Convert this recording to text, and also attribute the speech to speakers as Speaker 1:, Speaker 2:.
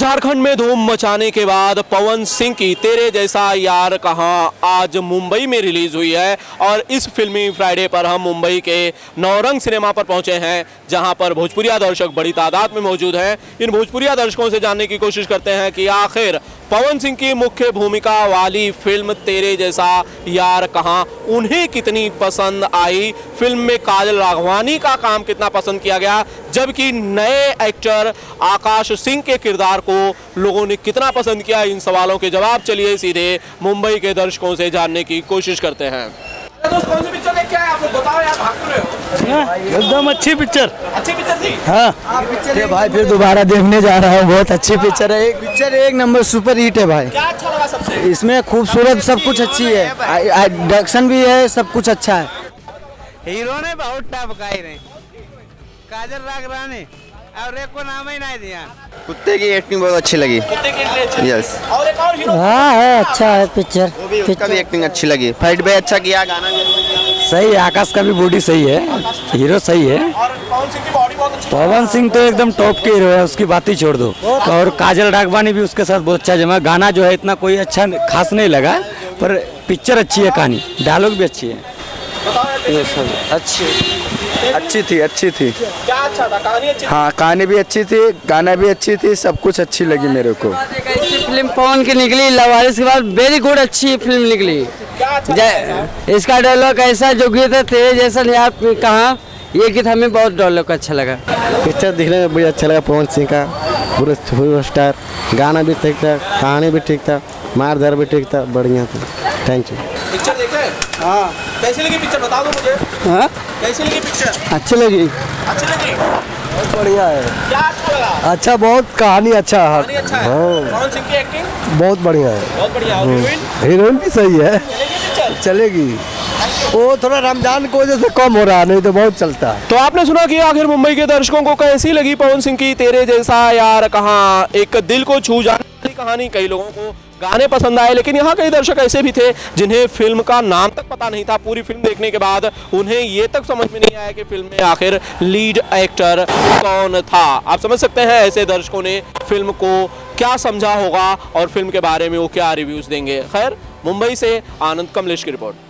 Speaker 1: झारखंड में धूम मचाने के बाद पवन सिंह की तेरे जैसा यार कहाँ आज मुंबई में रिलीज हुई है और इस फिल्मी फ्राइडे पर हम मुंबई के नौरंग सिनेमा पर पहुंचे हैं, जहां पर भोजपुरिया दर्शक बड़ी तादाद में मौजूद हैं। इन भोजपुरिया दर्शकों से जानने की कोशिश करते हैं कि आखिर पवन सिंह की मुख्य भूमिका वाली फिल्म तेरे जैसा यार कहाँ उन्हें कितनी पसंद आई, फिल्म में काजल राघवानी का काम कितना पसंद किया गया, जबकि नए एक्टर आकाश सिंह के किरदार को लोगों ने कितना पसंद किया। इन सवालों के जवाब चलिए सीधे मुंबई के दर्शकों से जानने की कोशिश करते हैं। दोस्त कौन सी पिक्चर देख के आए आप लोग, बताओ यार, भाग रहे हो?
Speaker 2: एकदम अच्छी पिक्चर
Speaker 1: थी।
Speaker 2: हाँ पिक्चर भाई फिर दोबारा देखने जा रहा हूँ। बहुत अच्छी पिक्चर है, एक पिक्चर एक नंबर सुपर हिट है भाई।
Speaker 1: क्या अच्छा लगा सबसे?
Speaker 2: इसमें खूबसूरत सब कुछ अच्छी है, डायरेक्शन भी है, सब कुछ अच्छा है।
Speaker 3: हीरो ने बहुत टॉप गाई रहे, काजल राघवानी और एक को नाम ही नहीं दिया।
Speaker 4: कुत्ते की एक्टिंग बहुत अच्छी लगी।
Speaker 1: कुत्ते की एक्टिंग अच्छी।
Speaker 4: यस।
Speaker 1: और एक और हीरो
Speaker 2: हाँ है, अच्छा है पिक्चर।
Speaker 4: उसका भी एक्टिंग अच्छी लगी, फाइट भी अच्छा किया, गाना भी
Speaker 2: सही है, आकाश का भी बॉडी सही है, हीरो सही है।
Speaker 1: और पवन सिंह की बॉडी बहुत अच्छी।
Speaker 2: पवन सिंह तो एकदम टॉप के हीरो है, उसकी बात ही छोड़ दो। और काजल राघवानी भी उसके साथ बहुत अच्छा जमा। गाना जो है इतना कोई अच्छा खास नहीं लगा, पर पिक्चर अच्छी है, कहानी डायलॉग भी अच्छी है।
Speaker 4: अच्छी थी।
Speaker 1: क्या अच्छा था? कहानी अच्छी थी?
Speaker 4: हाँ, कहानी भी अच्छी थी, गाना भी अच्छी थी, सब कुछ अच्छी लगी मेरे को।
Speaker 3: ऐसी फिल्म पवन की निकली लवारिस के बाद, वेरी गुड, अच्छी फिल्म निकली।
Speaker 1: क्या अच्छा
Speaker 3: इसका डायलॉग ऐसा जो गीत है तेरे जैसा यार कहाँ, ये गीत हमें बहुत डायलॉग अच्छा लगा।
Speaker 2: पिक्चर दिखने में बहुत अच्छा लगा। पवन सिंह का पूरा स्टार, गाना भी ठीक था, कहानी भी ठीक था, मारधार भी ठीक था, बढ़िया था। Thank you.
Speaker 1: पिक्चर देखे? हाँ। कैसी लगी पिक्चर, बता दो मुझे।
Speaker 2: हाँ
Speaker 1: कैसी लगी पिक्चर?
Speaker 2: अच्छी लगी,
Speaker 1: अच्छी लगी।
Speaker 2: बहुत बढ़िया है।
Speaker 1: क्या अच्छा लगा?
Speaker 2: अच्छा, बहुत कहानी अच्छा है।
Speaker 1: कहानी अच्छा है। पवन सिंह की एक्टिंग
Speaker 2: बहुत बढ़िया है।
Speaker 1: बहुत बढ़िया। और
Speaker 2: हीरोइन भी सही है,
Speaker 1: चलेगी पिक्चर?
Speaker 2: चलेगी। वो थोड़ा रमजान की वजह से कम हो रहा है, नहीं तो बहुत चलता है।
Speaker 1: तो आपने सुना कि आखिर मुंबई के दर्शकों को कैसी लगी पवन सिंह की तेरे जैसा यार कहाँ। एक दिल को छू जाने वाली कहानी, कई लोगों को गाने पसंद आए, लेकिन यहाँ कई दर्शक ऐसे भी थे जिन्हें फिल्म का नाम तक पता नहीं था। पूरी फिल्म देखने के बाद उन्हें ये तक समझ में नहीं आया कि फिल्म में आखिर लीड एक्टर कौन था। आप समझ सकते हैं ऐसे दर्शकों ने फिल्म को क्या समझा होगा और फिल्म के बारे में वो क्या रिव्यूज देंगे। खैर, मुंबई से आनंद कमलेश की रिपोर्ट।